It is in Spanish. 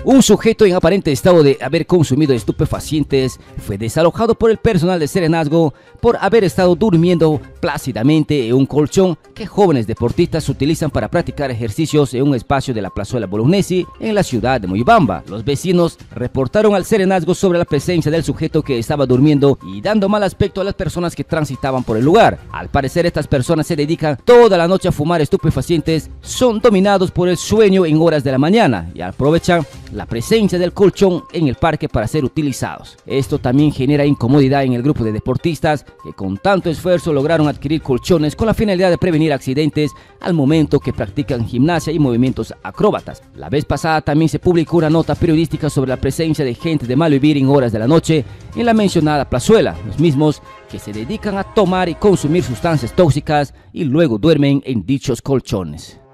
Un sujeto en aparente estado de haber consumido estupefacientes fue desalojado por el personal de Serenazgo por haber estado durmiendo plácidamente en un colchón que jóvenes deportistas utilizan para practicar ejercicios en un espacio de la Plazuela Bolognesi en la ciudad de Moyobamba. Los vecinos reportaron al Serenazgo sobre la presencia del sujeto que estaba durmiendo y dando mal aspecto a las personas que transitaban por el lugar. Al parecer, estas personas se dedican toda la noche a fumar estupefacientes, son dominados por el sueño en horas de la mañana y aprovechan la presencia del colchón en el parque para ser utilizados. Esto también genera incomodidad en el grupo de deportistas que con tanto esfuerzo lograron adquirir colchones con la finalidad de prevenir accidentes al momento que practican gimnasia y movimientos acróbatas. La vez pasada también se publicó una nota periodística sobre la presencia de gente de mal vivir en horas de la noche en la mencionada plazuela, los mismos que se dedican a tomar y consumir sustancias tóxicas y luego duermen en dichos colchones.